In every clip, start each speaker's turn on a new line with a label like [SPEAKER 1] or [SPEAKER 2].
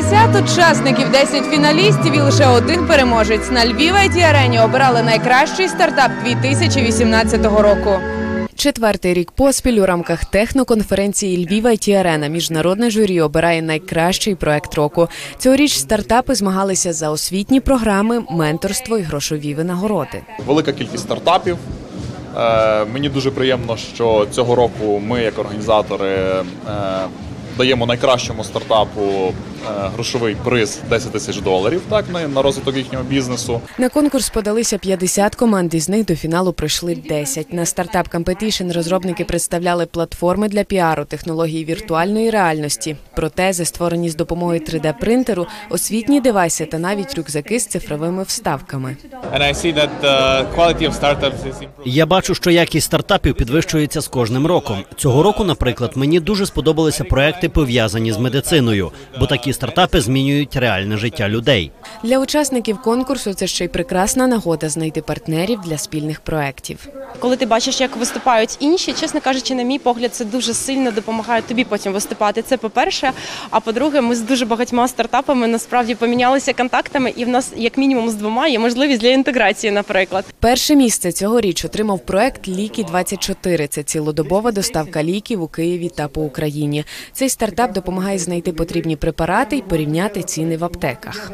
[SPEAKER 1] 50 учасників, 10 фіналістів і лише один переможець. На Львів IT-арені обирали найкращий стартап 2018 року. Четвертий рік поспіль у рамках техноконференції «Львів IT-арена» міжнародне журі обирає найкращий проект року. Цьогоріч стартапи змагалися за освітні програми, менторство і грошові винагороди.
[SPEAKER 2] Велика кількість стартапів. Мені дуже приємно, що цього року ми, як організатори, даємо найкращому стартапу грошовий приз $10 тисяч на розвиток їхнього бізнесу.
[SPEAKER 1] На конкурс подалися 50 команд, із них до фіналу прийшли 10. На стартап Competition розробники представляли платформи для піару, технології віртуальної реальності, протези, створені з допомогою 3D-принтеру, освітні девайси та навіть рюкзаки з цифровими вставками.
[SPEAKER 3] Я бачу, що якість стартапів підвищується з кожним роком. Цього року, наприклад, мені дуже сподобалися проекти, пов'язані з медициною, бо такі стартапи змінюють реальне життя людей.
[SPEAKER 1] Для учасників конкурсу це ще й прекрасна нагода знайти партнерів для спільних проєктів.
[SPEAKER 4] Коли ти бачиш, як виступають інші, чесно кажучи, на мій погляд, це дуже сильно допомагає тобі потім виступати. Це по-перше. А по-друге, ми з дуже багатьма стартапами насправді помінялися контактами, і в нас як мінімум з 2 є можливість для інтеграції, наприклад.
[SPEAKER 1] Перше місце цьогоріч отримав проект «Ліки-24». Це цілодобова доставка ліків у Києві та по Україні. Цей стартап допомагає знайти потрібні препарати і порівняти ціни в аптеках.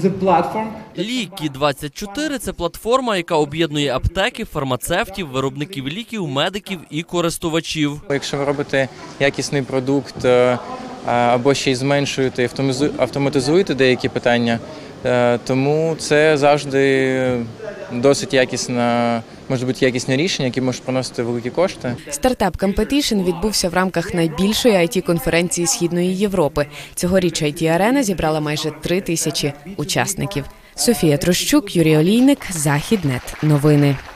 [SPEAKER 5] Ліки-24 – це платформа, яка об'єднує аптеки, фармацевтів, виробників ліків, медиків і користувачів.
[SPEAKER 6] Якщо ви робите якісний продукт або ще й зменшуєте, автоматизуєте деякі питання, тому це завжди досить якісне, може бути якісне рішення, яке може приносити великі кошти.
[SPEAKER 1] Стартап Competition відбувся в рамках найбільшої IT-конференції Східної Європи. Цьогоріч IT-арена зібрала майже 3000 учасників. Софія Трощук, Юрій Олійник, Західнет. Новини.